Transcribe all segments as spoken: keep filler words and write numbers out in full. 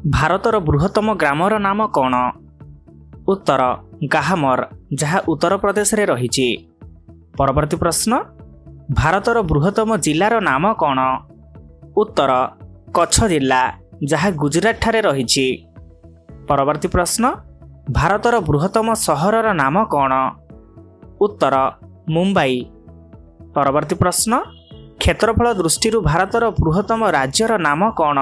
ଭାରତର ବୃହତ୍ତମ ଗ୍ରାମର ନାମ କ'ଣ? ଉତ୍ତର ଗାହାମର, ଯାହା ଉତ୍ତର ପ୍ରଦେଶରେ ରହିଛି। ପରବର୍ତ୍ତୀ ପ୍ରଶ୍ନ, ଭାରତର ବୃହତ୍ତମ ଜିଲ୍ଲାର ନାମ କ'ଣ? ଉତ୍ତର କଚ୍ଛ ଜିଲ୍ଲା, ଯାହା ଗୁଜରାଟଠାରେ ରହିଛି। ପରବର୍ତ୍ତୀ ପ୍ରଶ୍ନ, ଭାରତର ବୃହତ୍ତମ ସହରର ନାମ କ'ଣ? ଉତ୍ତର ମୁମ୍ବାଇ। ପରବର୍ତ୍ତୀ ପ୍ରଶ୍ନ, କ୍ଷେତ୍ରଫଳ ଦୃଷ୍ଟିରୁ ଭାରତର ବୃହତ୍ତମ ରାଜ୍ୟର ନାମ କ'ଣ?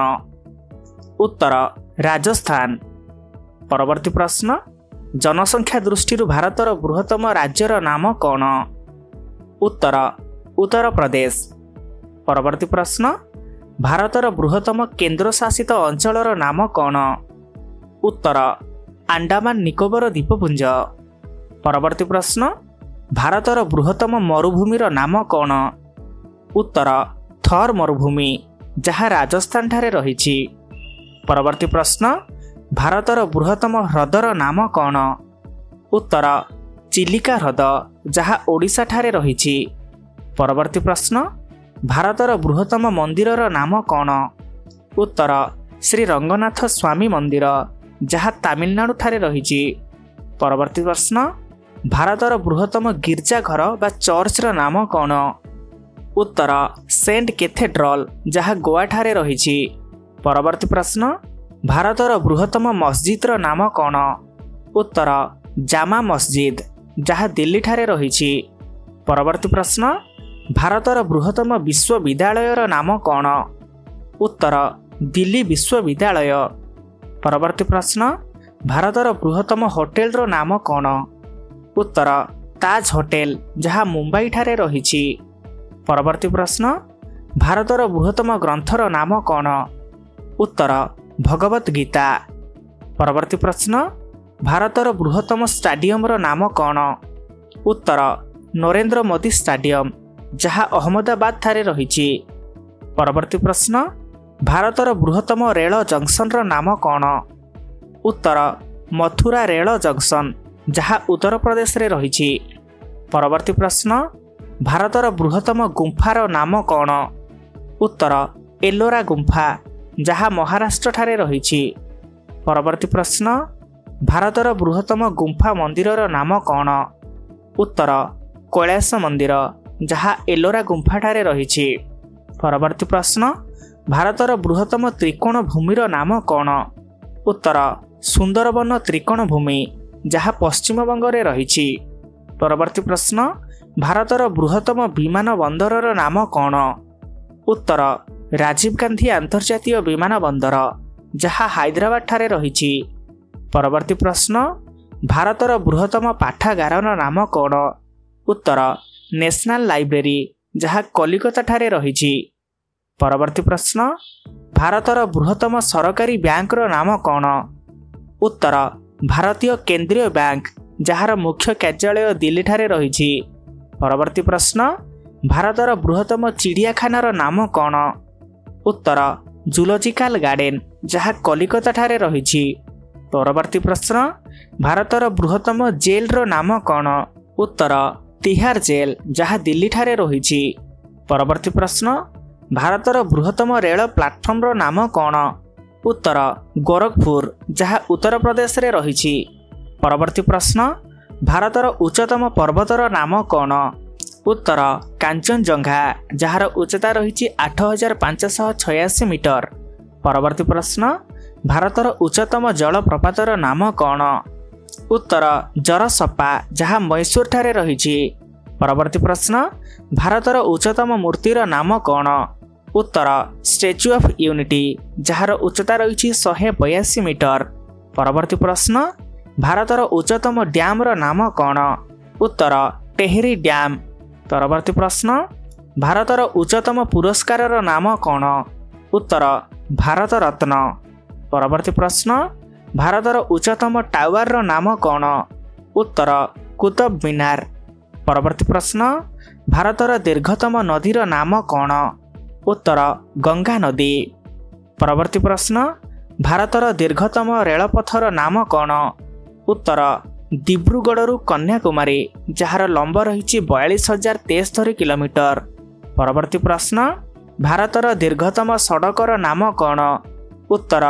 ଉତ୍ତର ରାଜସ୍ଥାନ। ପରବର୍ତ୍ତୀ ପ୍ରଶ୍ନ, ଜନସଂଖ୍ୟା ଦୃଷ୍ଟିରୁ ଭାରତର ବୃହତ୍ତମ ରାଜ୍ୟର ନାମ କ'ଣ? ଉତ୍ତର ଉତ୍ତରପ୍ରଦେଶ। ପରବର୍ତ୍ତୀ ପ୍ରଶ୍ନ, ଭାରତର ବୃହତ୍ତମ କେନ୍ଦ୍ରଶାସିତ ଅଞ୍ଚଳର ନାମ କ'ଣ? ଉତ୍ତର ଆଣ୍ଡାମାନ ନିକୋବର ଦ୍ୱୀପପୁଞ୍ଜ। ପରବର୍ତ୍ତୀ ପ୍ରଶ୍ନ, ଭାରତର ବୃହତ୍ତମ ମରୁଭୂମିର ନାମ କ'ଣ? ଉତ୍ତର ଥର୍ ମରୁଭୂମି, ଯାହା ରାଜସ୍ଥାନଠାରେ ରହିଛି। ପରବର୍ତ୍ତୀ ପ୍ରଶ୍ନ, ଭାରତର ବୃହତ୍ତମ ହ୍ରଦର ନାମ କ'ଣ? ଉତ୍ତର ଚିଲିକା ହ୍ରଦ, ଯାହା ଓଡ଼ିଶାଠାରେ ରହିଛି। ପରବର୍ତ୍ତୀ ପ୍ରଶ୍ନ, ଭାରତର ବୃହତ୍ତମ ମନ୍ଦିରର ନାମ କ'ଣ? ଉତ୍ତର ଶ୍ରୀ ରଙ୍ଗନାଥ ସ୍ୱାମୀ ମନ୍ଦିର, ଯାହା ତାମିଲନାଡୁଠାରେ ରହିଛି। ପରବର୍ତ୍ତୀ ପ୍ରଶ୍ନ, ଭାରତର ବୃହତ୍ତମ ଗିର୍ଜାଘର ବା ଚର୍ଚ୍ଚର ନାମ କ'ଣ? ଉତ୍ତର ସେଣ୍ଟ କେଥେଡ୍ରାଲ, ଯାହା ଗୋଆଠାରେ ରହିଛି। ପରବର୍ତ୍ତୀ ପ୍ରଶ୍ନ, ଭାରତର ବୃହତ୍ତମ ମସଜିଦର ନାମ କ'ଣ? ଉତ୍ତର ଜାମା ମସଜିଦ, ଯାହା ଦିଲ୍ଲୀଠାରେ ରହିଛି। ପରବର୍ତ୍ତୀ ପ୍ରଶ୍ନ, ଭାରତର ବୃହତ୍ତମ ବିଶ୍ୱବିଦ୍ୟାଳୟର ନାମ କ'ଣ? ଉତ୍ତର ଦିଲ୍ଲୀ ବିଶ୍ୱବିଦ୍ୟାଳୟ। ପରବର୍ତ୍ତୀ ପ୍ରଶ୍ନ, ଭାରତର ବୃହତ୍ତମ ହୋଟେଲର ନାମ କ'ଣ? ଉତ୍ତର ତାଜ ହୋଟେଲ, ଯାହା ମୁମ୍ବାଇଠାରେ ରହିଛି। ପରବର୍ତ୍ତୀ ପ୍ରଶ୍ନ, ଭାରତର ବୃହତ୍ତମ ଗ୍ରନ୍ଥର ନାମ କ'ଣ? ଉତ୍ତର ଭଗବତ ଗୀତା। ପରବର୍ତ୍ତୀ ପ୍ରଶ୍ନ, ଭାରତର ବୃହତ୍ତମ ଷ୍ଟାଡିୟମର ନାମ କ'ଣ? ଉତ୍ତର ନରେନ୍ଦ୍ର ମୋଦି ଷ୍ଟାଡିୟମ, ଯାହା ଅହମ୍ମଦାବାଦଠାରେ ରହିଛି। ପରବର୍ତ୍ତୀ ପ୍ରଶ୍ନ, ଭାରତର ବୃହତ୍ତମ ରେଳ ଜଙ୍କସନର ନାମ କ'ଣ? ଉତ୍ତର ମଥୁରା ରେଳ ଜଙ୍କସନ, ଯାହା ଉତ୍ତରପ୍ରଦେଶରେ ରହିଛି। ପରବର୍ତ୍ତୀ ପ୍ରଶ୍ନ, ଭାରତର ବୃହତ୍ତମ ଗୁମ୍ଫାର ନାମ କ'ଣ? ଉତ୍ତର ଏଲୋରା ଗୁମ୍ଫା, ଯାହା ମହାରାଷ୍ଟ୍ରଠାରେ ରହିଛି। ପରବର୍ତ୍ତୀ ପ୍ରଶ୍ନ, ଭାରତର ବୃହତ୍ତମ ଗୁମ୍ଫା ମନ୍ଦିରର ନାମ କ'ଣ? ଉତ୍ତର କୈଳାସ ମନ୍ଦିର, ଯାହା ଏଲୋରା ଗୁମ୍ଫାଠାରେ ରହିଛି। ପରବର୍ତ୍ତୀ ପ୍ରଶ୍ନ, ଭାରତର ବୃହତ୍ତମ ତ୍ରିକୋଣ ଭୂମିର ନାମ କ'ଣ? ଉତ୍ତର ସୁନ୍ଦରବନ ତ୍ରିକୋଣ ଭୂମି, ଯାହା ପଶ୍ଚିମବଙ୍ଗରେ ରହିଛି। ପରବର୍ତ୍ତୀ ପ୍ରଶ୍ନ, ଭାରତର ବୃହତ୍ତମ ବିମାନ ବନ୍ଦରର ନାମ କ'ଣ? ଉତ୍ତର ରାଜୀବ ଗାନ୍ଧୀ ଆନ୍ତର୍ଜାତୀୟ ବିମାନ ବନ୍ଦର, ଯାହା ହାଇଦ୍ରାବାଦଠାରେ ରହିଛି। ପରବର୍ତ୍ତୀ ପ୍ରଶ୍ନ, ଭାରତର ବୃହତ୍ତମ ପାଠାଗାରର ନାମ କ'ଣ? ଉତ୍ତର ନ୍ୟାସନାଲ ଲାଇବ୍ରେରୀ, ଯାହା କଲିକତାଠାରେ ରହିଛି। ପରବର୍ତ୍ତୀ ପ୍ରଶ୍ନ, ଭାରତର ବୃହତ୍ତମ ସରକାରୀ ବ୍ୟାଙ୍କର ନାମ କ'ଣ? ଉତ୍ତର ଭାରତୀୟ କେନ୍ଦ୍ରୀୟ ବ୍ୟାଙ୍କ, ଯାହାର ମୁଖ୍ୟ କାର୍ଯ୍ୟାଳୟ ଦିଲ୍ଲୀଠାରେ ରହିଛି। ପରବର୍ତ୍ତୀ ପ୍ରଶ୍ନ, ଭାରତର ବୃହତ୍ତମ ଚିଡ଼ିଆଖାନାର ନାମ କ'ଣ? ଉତ୍ତର ଜୁଲୋଜିକାଲ ଗାର୍ଡେନ, ଯାହା କଲିକତାଠାରେ ରହିଛି। ପରବର୍ତ୍ତୀ ପ୍ରଶ୍ନ, ଭାରତର ବୃହତ୍ତମ ଜେଲର ନାମ କ'ଣ? ଉତ୍ତର ତିହାର ଜେଲ, ଯାହା ଦିଲ୍ଲୀଠାରେ ରହିଛି। ପରବର୍ତ୍ତୀ ପ୍ରଶ୍ନ, ଭାରତର ବୃହତ୍ତମ ରେଳ ପ୍ଲାଟଫର୍ମର ନାମ କ'ଣ? ଉତ୍ତର ଗୋରଖପୁର, ଯାହା ଉତ୍ତରପ୍ରଦେଶରେ ରହିଛି। ପରବର୍ତ୍ତୀ ପ୍ରଶ୍ନ, ଭାରତର ଉଚ୍ଚତମ ପର୍ବତର ନାମ କ'ଣ? ଉତ୍ତର କାଞ୍ଚନଜଙ୍ଘା, ଯାହାର ଉଚ୍ଚତା ରହିଛି ଆଠ ହଜାର ପାଞ୍ଚଶହ ଛୟାଅଶୀ ମିଟର। ପରବର୍ତ୍ତୀ ପ୍ରଶ୍ନ, ଭାରତର ଉଚ୍ଚତମ ଜଳପ୍ରପାତର ନାମ କ'ଣ? ଉତ୍ତର ଜରସପା, ଯାହା ମୈଶୂରଠାରେ ରହିଛି। ପରବର୍ତ୍ତୀ ପ୍ରଶ୍ନ, ଭାରତର ଉଚ୍ଚତମ ମୂର୍ତ୍ତିର ନାମ କ'ଣ? ଉତ୍ତର ଷ୍ଟାଚ୍ୟୁ ଅଫ୍ ୟୁନିଟି, ଯାହାର ଉଚ୍ଚତା ରହିଛି ଶହେ ବୟାଅଶୀ ମିଟର। ପରବର୍ତ୍ତୀ ପ୍ରଶ୍ନ, ଭାରତର ଉଚ୍ଚତମ ଡ୍ୟାମ୍ର ନାମ କ'ଣ? ଉତ୍ତର ଟେହରୀ ଡ୍ୟାମ୍। ପରବର୍ତ୍ତୀ ପ୍ରଶ୍ନ, ଭାରତର ଉଚ୍ଚତମ ପୁରସ୍କାରର ନାମ କ'ଣ? ଉତ୍ତର ଭାରତ ରତ୍ନ। ପରବର୍ତ୍ତୀ ପ୍ରଶ୍ନ, ଭାରତର ଉଚ୍ଚତମ ଟାୱାରର ନାମ କ'ଣ? ଉତ୍ତର କୁତବ ମିନାର। ପରବର୍ତ୍ତୀ ପ୍ରଶ୍ନ, ଭାରତର ଦୀର୍ଘତମ ନଦୀର ନାମ କ'ଣ? ଉତ୍ତର ଗଙ୍ଗା ନଦୀ। ପରବର୍ତ୍ତୀ ପ୍ରଶ୍ନ, ଭାରତର ଦୀର୍ଘତମ ରେଳପଥର ନାମ କ'ଣ? ଉତ୍ତର ଦିବ୍ରୁଗଡ଼ରୁ କନ୍ୟାକୁମାରୀ, ଯାହାର ଲମ୍ବ ରହିଛି ବୟାଳିଶ ହଜାର ତେସ୍ତରୀ କିଲୋମିଟର। ପରବର୍ତ୍ତୀ ପ୍ରଶ୍ନ, ଭାରତର ଦୀର୍ଘତମ ସଡ଼କର ନାମ କ'ଣ? ଉତ୍ତର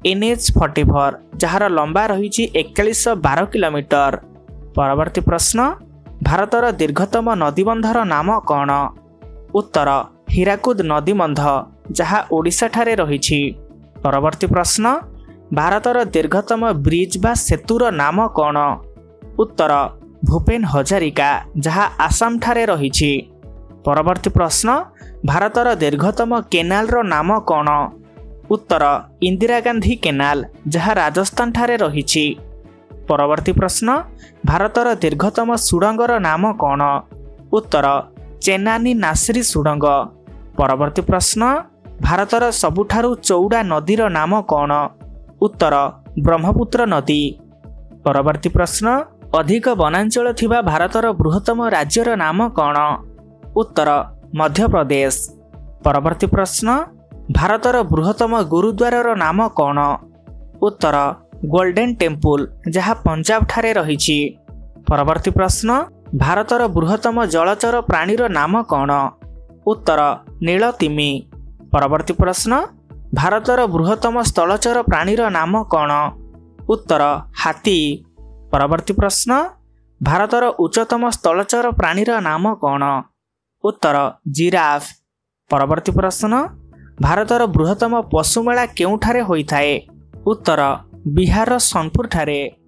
एन एच फोर्टी फोर जार लंबा रही एकचाश बार किलोमीटर। परवर्ती प्रश्न भारतर दीर्घतम नदीबंधर नाम कौन? उत्तर हीराकुद नदीबंध जहाँ ओडिशा ठारे रही। परवर्ती प्रश्न भारतर दीर्घतम ब्रिज बा सेतुर नाम कौन? उत्तर भूपेन हजारिका जहाँ आसाम ठारे रही। परवर्ती प्रश्न भारतर दीर्घतम केनाल रो नाम कौन? उत्तर इंदिरा गांधी केनाल जहाँ राजस्थान ठारे रही। परवर्ती प्रश्न भारतर दीर्घतम सुड़ंगर नाम कौन? उत्तर चेन्नानी नासरी सुड़ंग। परवर्ती प्रश्न भारतर सबुठारु चौड़ा नदीर नाम कौन? उत्तर ब्रह्मपुत्र नदी। परवर्ती प्रश्न अधिक वनांचल थिबा भारतर बृहत्तम राज्यर नाम कौन? उत्तर मध्य प्रदेश। परवर्ती प्रश्न भारतर बृहत्तम गुरुद्वार नाम कौन? उत्तर गोल्डन टेम्पल जहाँ पंजाब ठारे रही। परवर्ती प्रश्न भारतर बृहत्तम जलचर प्राणीर नाम कौन? उत्तर नीलतिमी। परवर्ती प्रश्न भारतर बृहत्तम स्थलचर प्राणीर नाम कौन? उत्तर हाथी। परवर्ती प्रश्न भारतर उच्चतम स्थलचर प्राणीर नाम कौन? उत्तर जिराफ। परवर्ती प्रश्न भारतर बृहत्तम पशुमेला केउठारे होइथाए? उत्तर बिहार सोनपुर ठारे।